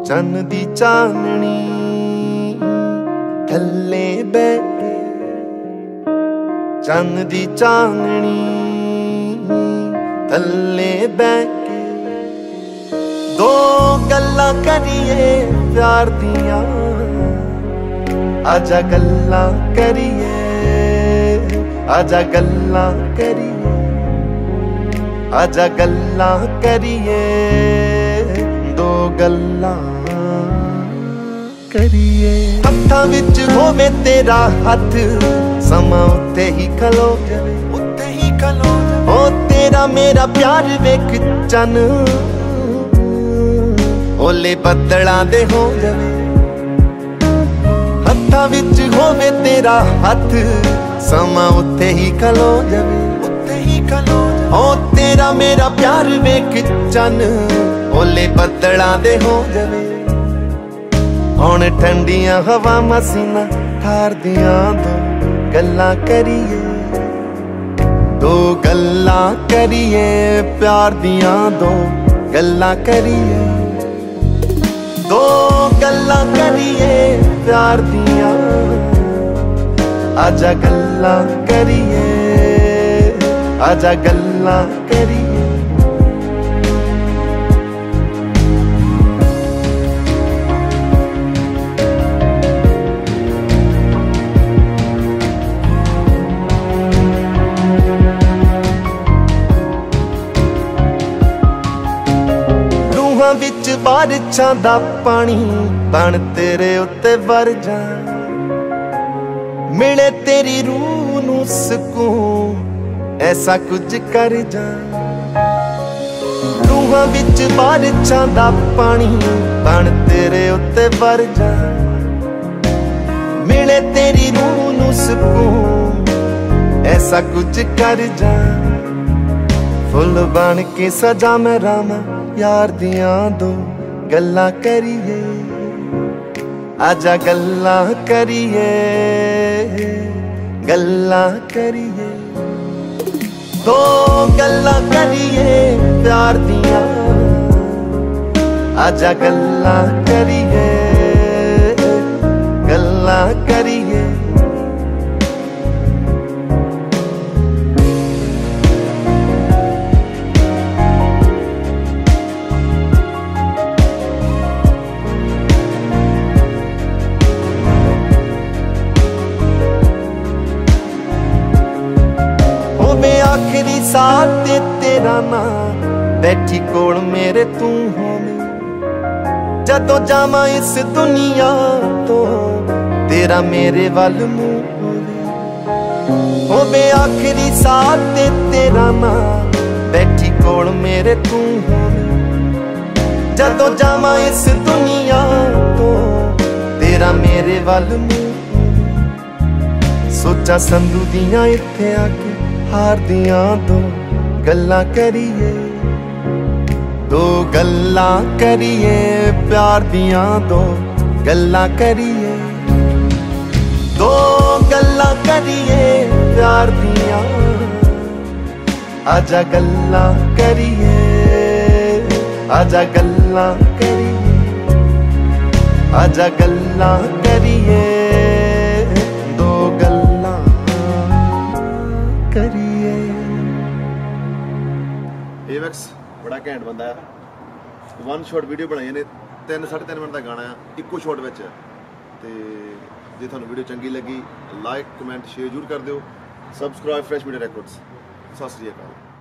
चन्न दी चाननी थल्ले बैठे, चन्न दी चाननी थल्ले बैठे दो गल्लां करिए प्यार दियां, आजा गल्लां करिए, आजा गल्लां करिए, आजा गल्लां करिए, दो गल्लां करिए। हत्थां विच होवे तेरा हथ, समा उत्ते ही खलो जावे, उत्ते ही खलो जावे। ओ तेरा मेरा प्यार वेख चन, ओले बदलां दे हो जावे। हत्थां विच होवे तेरा हथ, समा उत्ते ही खलो जावे, उत्ते ही खलो जावे। ओ तेरा मेरा प्यार वेख चन, ओले बदलां दे हो जावे। हुण ठंडियां हवा मसीना ठार दियां दो गल्लां करिए, दो गल्लां करिए, प्यार दियां दो गल्लां करिए, दो गल्लां करिए प्यार दियां, आजा गल्लां करिए, आजा गल्लां करिए। विच बारिशां दा पानी बन तेरे उत्ते वर जा, मिले तेरी रूह नूं सुकून, ऐसा कुछ कर जा। रूहां विच बारिशां दा पानी बन तेरे उत्ते वर जा, मिले तेरी रूह नूं सुकून, ऐसा कुछ कर जा। फुल बन के सजा मैं रामा यार दियां दो गल्लां करिए, आजा गल्लां करिए, गल्लां करिए, दो गल्लां करिए प्यार दियां, आजा गल्लां करिए, गल्लां करिए। आखिरी साथ ते तेरा नाम बैठी कोल मेरे तू होवे, जदों जावां इस दुनिया तो तेरा मेरे वल मुंह होवे। आखिरी साथ ते तेरा नाम बैठी कोल मेरे तू होवे, जदों जावां इस दुनिया तो तेरा मेरे वल मुंह। सोचा संधू दियां इत्थे आके हार दियां दो गल्लां करिए, दो गल्लां करिए, प्यार दियां दो गल्लां करिए, दो गल्लां करिए प्यार दियां, आजा गल्लां करिए, आजा गल्लां करिए, आजा गल्लां करिए, दो गल्लां करिए। एवेक्स बड़ा घैंट बंदा है, वन शॉट वीडियो बनाई ने, 3-3.5 मिनट का गाना है इक्को शॉट में। तो जे थानू वीडियो चंगी लगी लाइक कमेंट शेयर जरूर कर दियो। Subscribe fresh media records. Sat Sri अकाल।